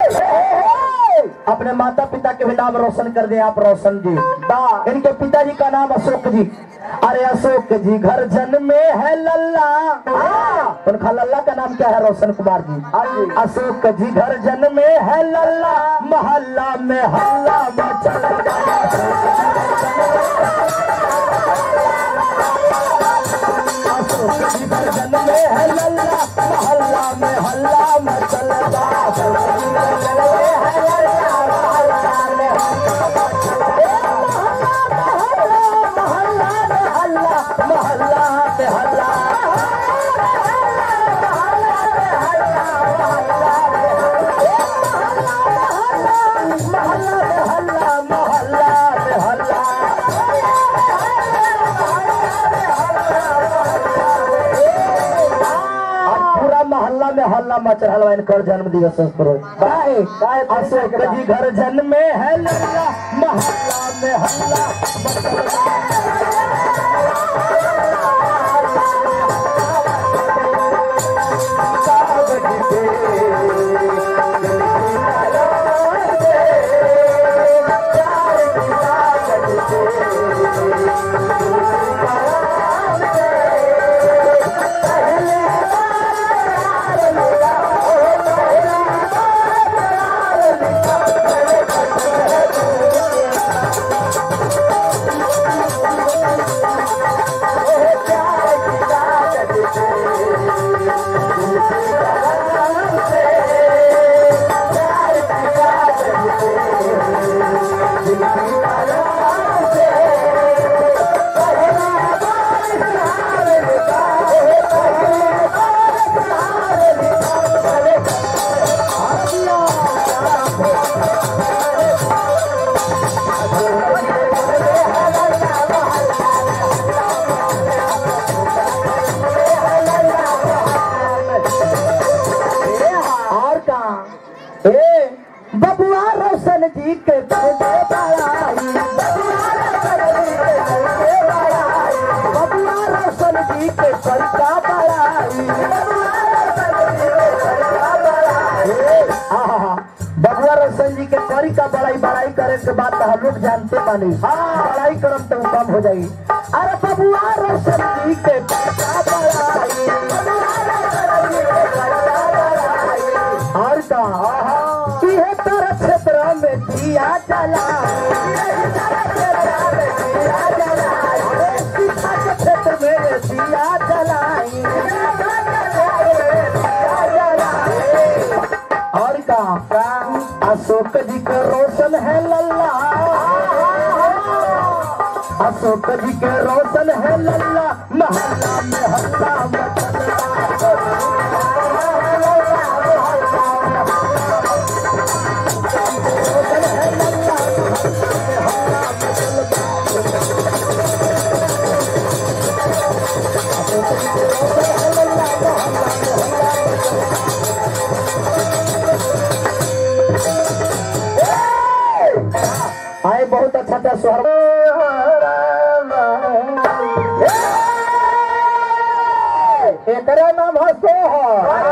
अपने माता पिता के भी नाम रोशन कर दे आप रोशन जी। इनके पिताजी का नाम अशोक जी। अरे अशोक जी घर जन्मे है लल्ला। उनका लल्ला का नाम क्या है? रोशन कुमार जी। अशोक जी घर जन्मे है लल्ला, मोहल्ला में हल्ला मचल गया। अशोक जी घर जन्मे है लल्ला, मोहल्ला में हल्ला मचल हल्ला मच रहा है। इनकर जन्म दिवस अशोक जी घर जन्मे है लल्ला, मोहल्ला में हल्ला बबुआ रोशन जी के बबुआ रोशन जी के परिका बड़ाई। बबुआ रोशन जी के परिका बड़ाई करे के बाद हम लोग जानते बानी बड़ाई करम तो कम हो जाएगी। अरे बबुआ रोशन जी के परिका बड़ाई और का क्षेत्र में दिया जला, क्षेत्र में दिया जलाई और का अशोक जी का रोशन है लल्ला, अशोक जी के रोशन है लल्ला, मोहल्ला में हल्ला आए। बहुत अच्छा था स्वर। एकरा नाम है सोहर।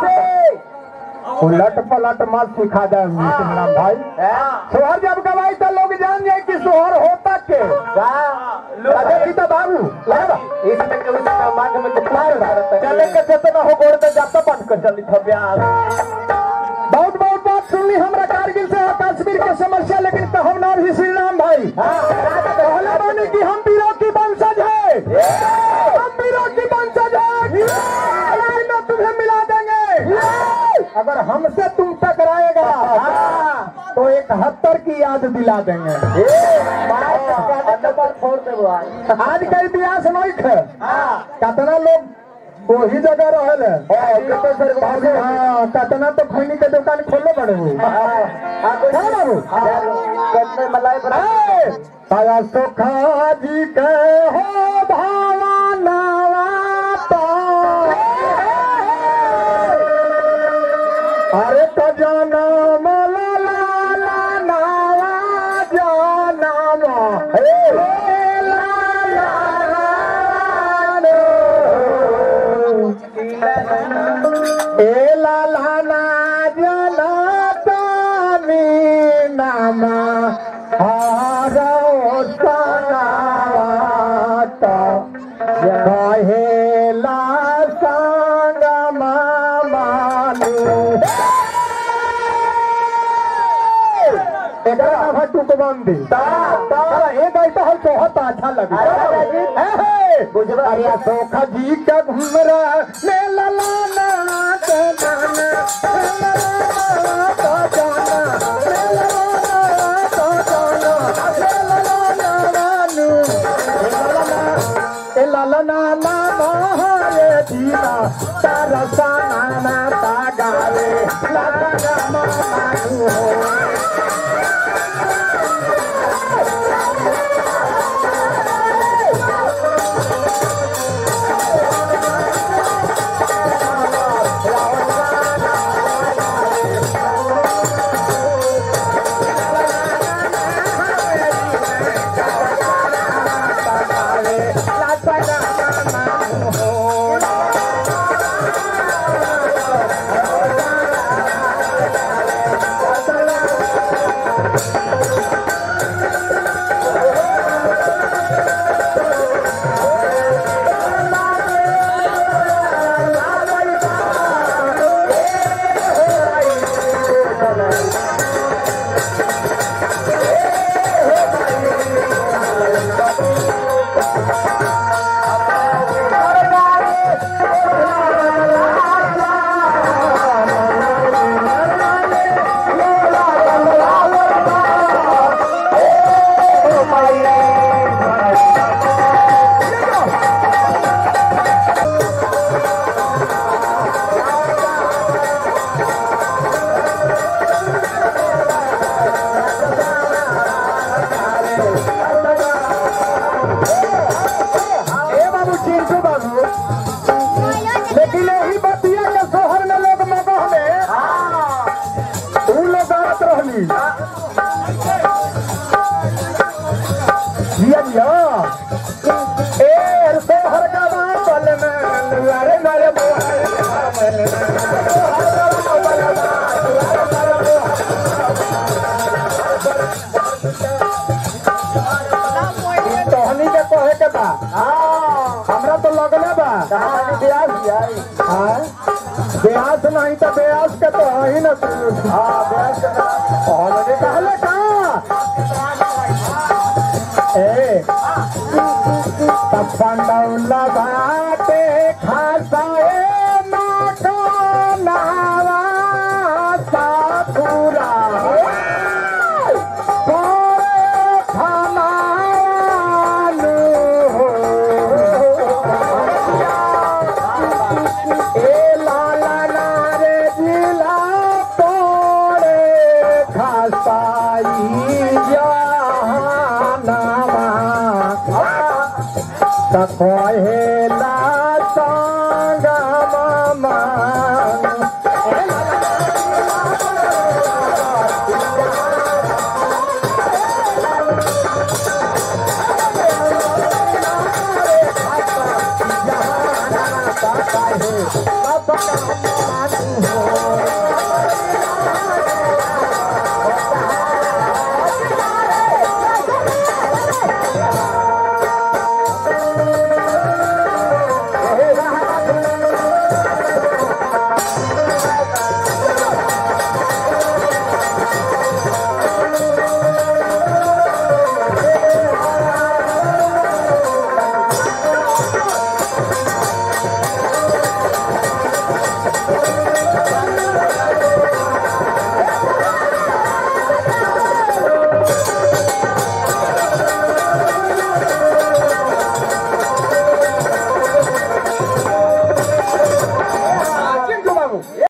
उलट पलट मत सिखा दे राम भाई। सोहर जब गवाई तो लोग जान जाए कि सोहर होता के तो बाबू चले के चेतना हो गोड़ पे जाता बंद कर चली। बहुत बहुत बात सुन ली हमरा कारगिल से कश्मीर के समस्या, लेकिन तो हम नाम ही श्री राम भाई पहले माने कि हम वीरों की वंशज है, हम वीरों की वंशज है। तुम्हें मिला देंगे अगर हमसे तुम टकराएगा तो 71 की याद दिला देंगे। आज का इतिहास नहीं है, कितना लोग वही जगह रहे कतना तो खैनी के दुकान खोलने पड़े बाबू सोखा जी के हो भावना अरे तो जाना ए लाला ना जाना कहेला संग मानू एकरा टुकबंदी एक ऐसा है बहुत अच्छा लगे अरे सोखा जी का घुमरा ले ललाना तो जाना तो जाना तो जाना ललना हरे दीना तारा साना तागावे लगा मानू हमरा तो लगले बा ब्यास नहीं तो ब्यास के तो ही न कहले का पंडौला बाटे खासाए नावा सापुरा कहे